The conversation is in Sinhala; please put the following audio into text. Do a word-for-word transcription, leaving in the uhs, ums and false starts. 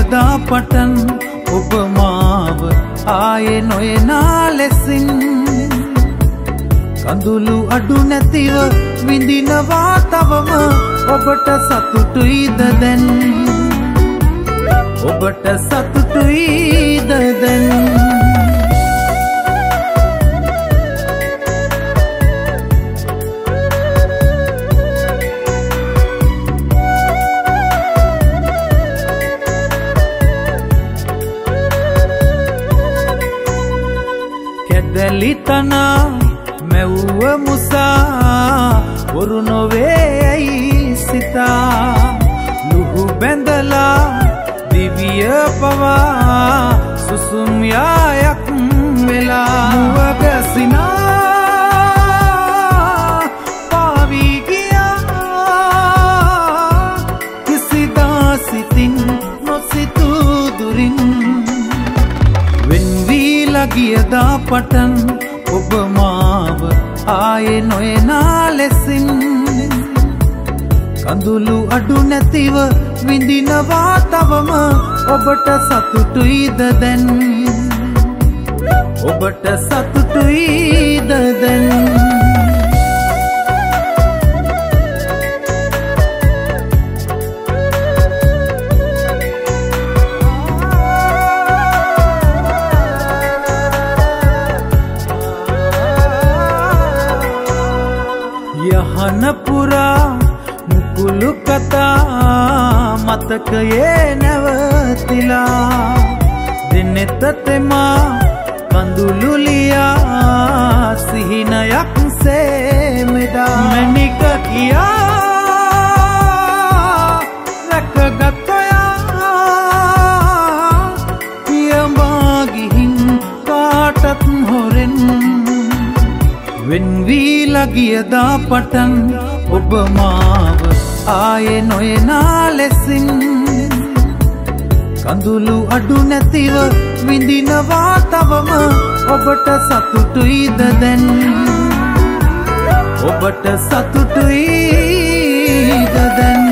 ගියදා පටන් ඔබ මාව ආයේ නොයනා ලෙසින් කඳුළු අඩු නැතිව විඳිනවා තවම ඔබට සතුටුයිද දැන් ඔබට සතුටුයිද දැන් කැදලිතනා මැව්ව මුසා වරු නොවේ ඇයි සිතා ලුහු බැඳලා දිවිය පවා සුසුම් යායක් වෙලා මුවගැසිනා පාවී ගියා කිසිදා සිතින් නොසිතූ දුරින් වෙන්වීලා ගියදා පටන් ඔබ මාව ආයේ නොයනා ලෙසින් කඳුළු අඩු නැතිව විඳිනවා තවම ඔබට සතුටුයිද දැන් ඔබට සතුටුයිද දැන් යහන පුරා මුකුළු කතා මතකයේ නැවතිලා දිනෙත තෙමා කඳුළු ලියා සිහිනයක් සේමෙදා මැණික කියා රැකගත් ඔයා පියඹා ගිහින් කාටත් හොරෙන් වෙන්වීලා ගියදා පටන් ඔබ මාව ආයේ නොයනා ලෙසින් කඳුළු අඩු නැතිව විඳිනවා තවම ඔබට සතුටුයිද දැන් ඔබට සතුටුයිද දැන්